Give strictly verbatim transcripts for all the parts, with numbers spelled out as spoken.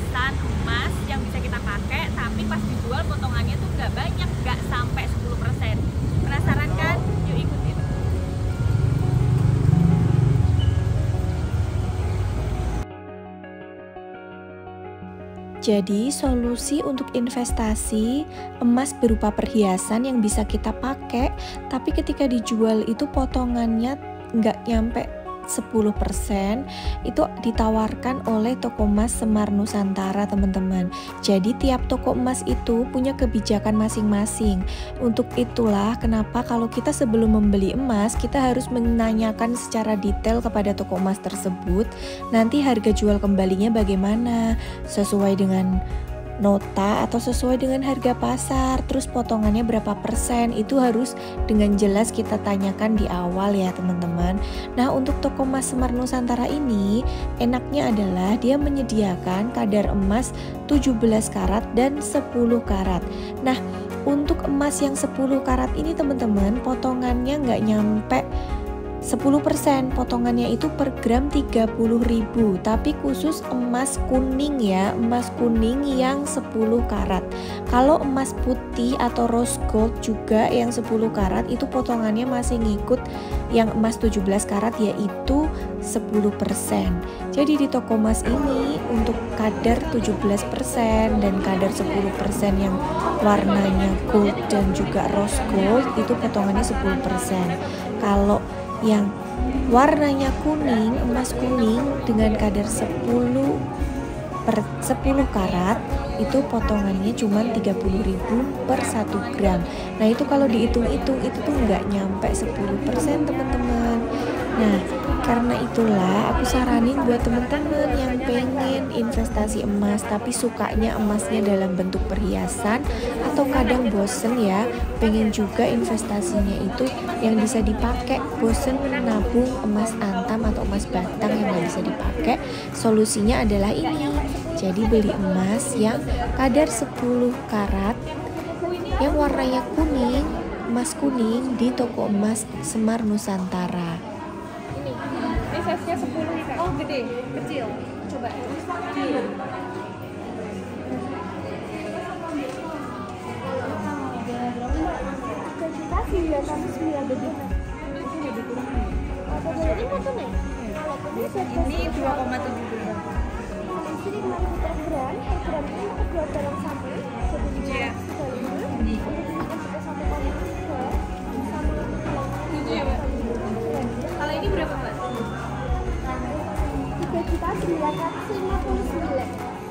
perhiasan emas yang bisa kita pakai, tapi pas dijual potongannya tuh nggak banyak, nggak sampai sepuluh persen. Penasaran kan? Yuk ikutin. Jadi solusi untuk investasi emas berupa perhiasan yang bisa kita pakai, tapi ketika dijual itu potongannya nggak nyampe sepuluh persen, itu ditawarkan oleh toko emas Semar Nusantara, teman-teman. Jadi tiap toko emas itu punya kebijakan masing-masing. Untuk itulah kenapa kalau kita sebelum membeli emas, kita harus menanyakan secara detail kepada toko emas tersebut, nanti harga jual kembalinya bagaimana, sesuai dengan nota atau sesuai dengan harga pasar, terus potongannya berapa persen, itu harus dengan jelas kita tanyakan di awal ya teman-teman. Nah, untuk toko emas Semar Nusantara ini enaknya adalah dia menyediakan kadar emas tujuh belas karat dan sepuluh karat. Nah, untuk emas yang sepuluh karat ini teman-teman potongannya nggak nyampe sepuluh persen, potongannya itu per gram tiga puluh ribu, tapi khusus emas kuning ya, emas kuning yang sepuluh karat. Kalau emas putih atau rose gold juga yang sepuluh karat itu potongannya masih ngikut yang emas tujuh belas karat, yaitu sepuluh persen. Jadi di toko emas ini untuk kadar tujuh belas persen dan kadar sepuluh persen yang warnanya gold dan juga rose gold itu potongannya sepuluh persen. Kalau yang warnanya kuning, emas kuning dengan kadar sepuluh per sepuluh karat itu potongannya cuma tiga puluh ribu per satu gram. Nah, itu kalau dihitung-hitung itu tuh nggak nyampe sepuluh persen, teman-teman. Nah, karena itulah aku saranin buat teman-teman yang pengen investasi emas tapi sukanya emasnya dalam bentuk perhiasan atau kadang bosen ya, pengen juga investasinya itu yang bisa dipakai, bosen menabung emas antam atau emas batang yang nggak bisa dipakai, solusinya adalah ini. Jadi beli emas yang kadar sepuluh karat yang warnanya kuning, emas kuning di toko emas Semar Nusantara. Ini, ini size-nya sepuluh nih Kak. Oh, gede, kecil. Coba. Kecil. Ini dua koma tujuh gram. Iya. Kalau ini berapa Mbak? tiga juta sembilan ratus lima puluh sembilan.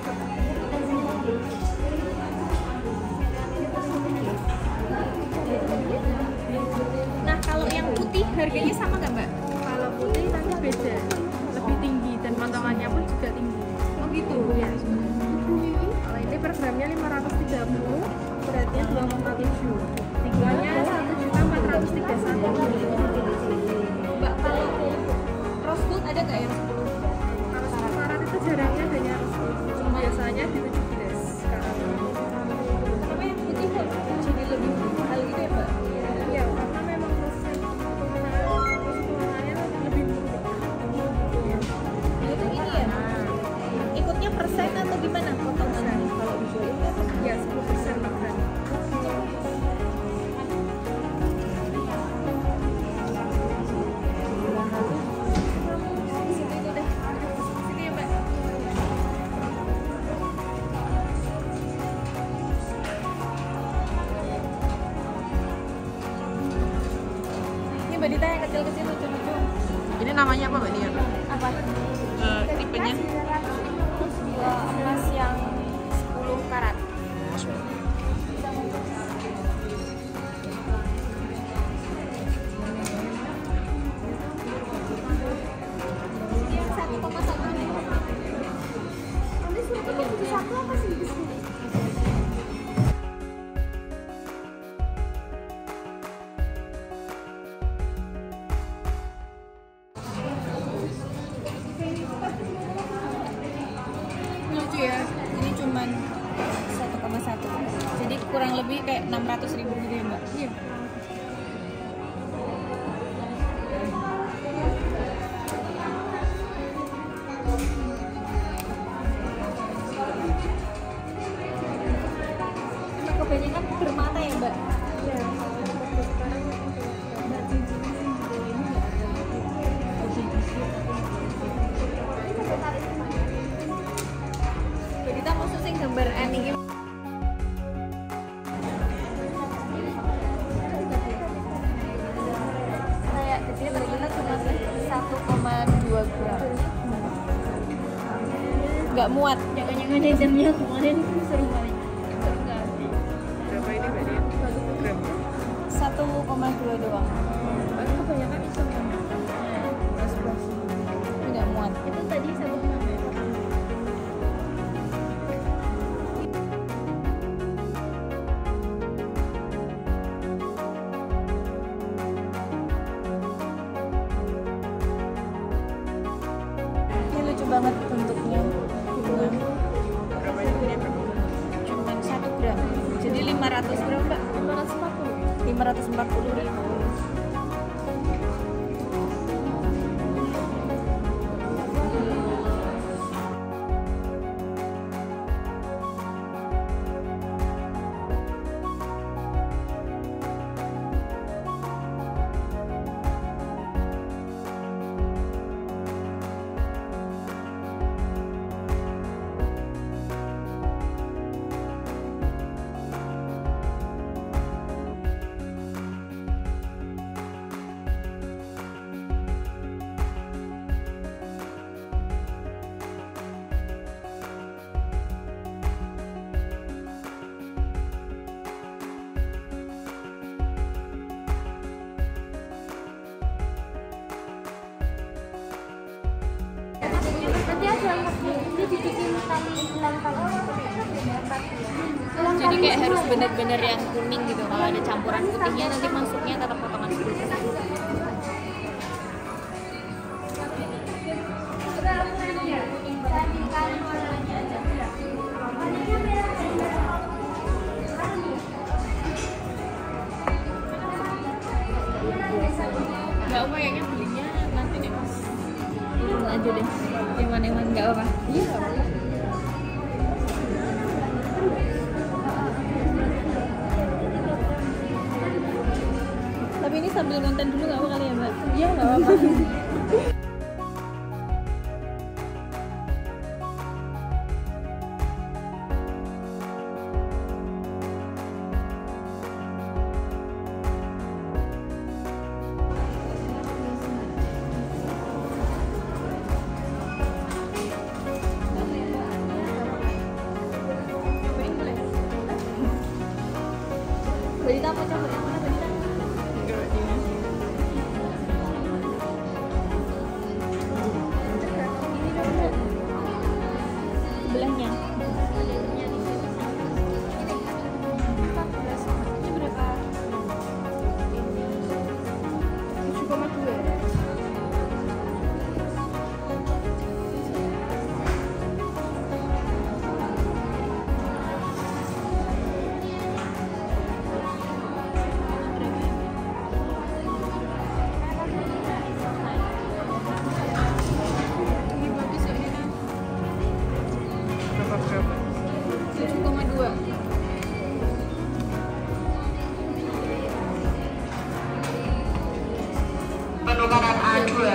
Nah, kalau yang putih harganya sama nggak Mbak? Kalau putih tapi beda, lebih tinggi dan potongannya pun juga tinggi. Oh gitu ya. Kalau ini per gramnya lima ratus tiga puluh, beratnya dua koma tujuh, tingginya satu juta empat ratus tiga puluh satu. Mbak, kalau rose gold ada nggak yang sepuluh? Kalau sepuluh karat itu jarangnya hanya biasanya di tujuh belas karat. Tapi yang putih kok jadi lebih mahal gitu ya Mbak? Ya, karena memang proses pengolahannya lebih murah. Itu ini ya? Ikutnya persen atau gimana potongan? Kalau dijual Ya, sepuluh persen per gram. sini ya Mbak. Ini Mbak Dita yang kecil-kecil lucu-lucu. Ini namanya apa Mbak Nia? Apa? Uh, tipenya? Emas yang sepuluh karat. Yang satu koma satu nih. Nanti sebenarnya tujuh satu apa sih di sini? Lucu ya. Ini cuman satu koma satu. Jadi kurang lebih kayak enam ratus ribu gitu ya Mbak? Iya. Kita mau sing gambar anime. Kayak gede ternyata cuma satu koma dua gram. Nggak muat. Jangan-jangan jajannya kemarin seru banget. Seru nggak? Berapa ini Mbak Dian? satu gram. satu koma dua doang. Paling kebanyakan iseng kan? Nggak muat. Itu tadi satu koma dua. Ini lucu banget bentuknya. Hubungan. Berapa ini Mbak Dian? Cuma satu gram. Jadi lima ratus gram, Mbak. lima ratus empat puluh. lima ratus empat puluh ribu. Nanti ada ini dibikin tali tali Jadi kayak harus bener-bener yang kuning gitu. Kalau ada campuran putihnya nanti masuknya tetap potongan sepuluh persen. Nggak apa kayaknya belinya nanti deh pas turun aja deh. Eman-eman nggak apa. Iya nggak apa. Tapi ini sambil ngonten dulu nggak apa kali ya Mbak? Iya nggak apa. Berita apa coba yang mana berita? Enggak ini. Sebelahnya. Ini berapa? tujuh koma dua. Ini bagus ya ini. Berapa gram? tujuh koma dua. Penukaran A dua.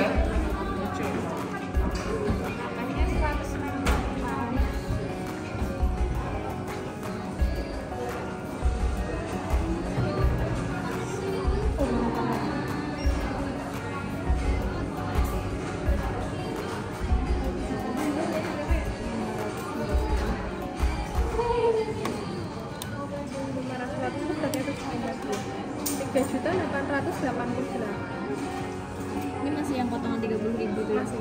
lima ratus delapan puluh berarti itu tiga juta delapan ratus delapan puluh delapan. Ini masih yang potongan tiga puluh ribu tuh. Masih.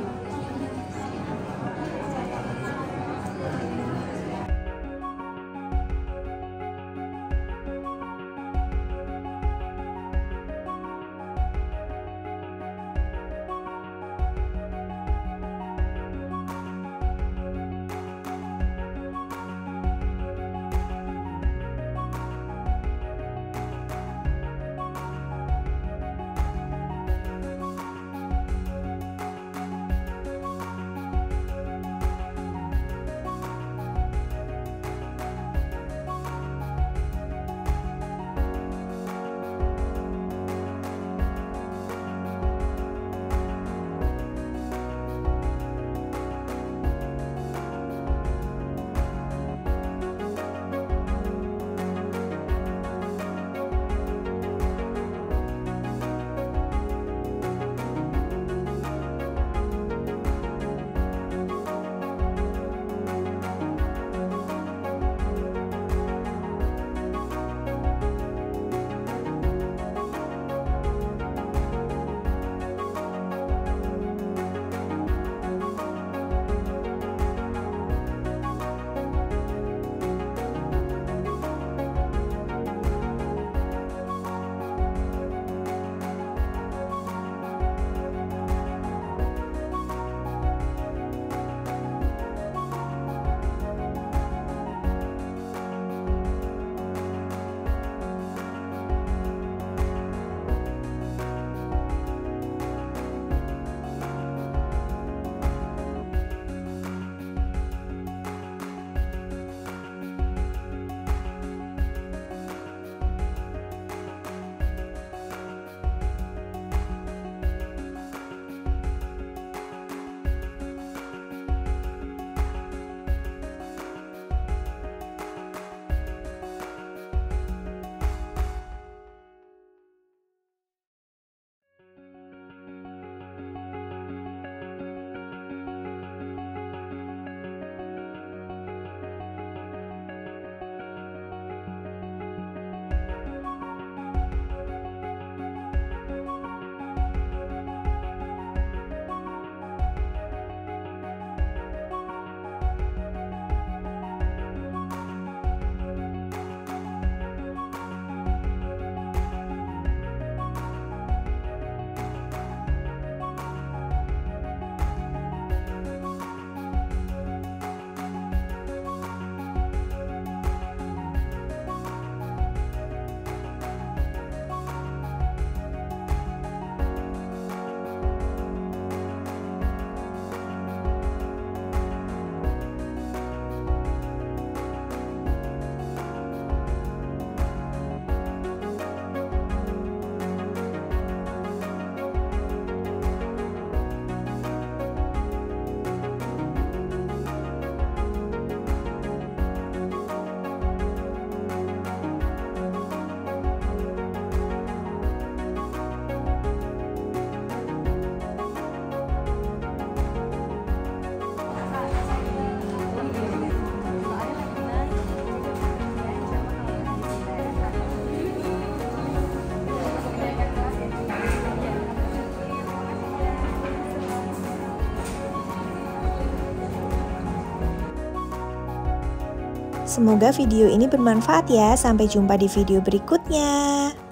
Semoga video ini bermanfaat ya. Sampai jumpa di video berikutnya.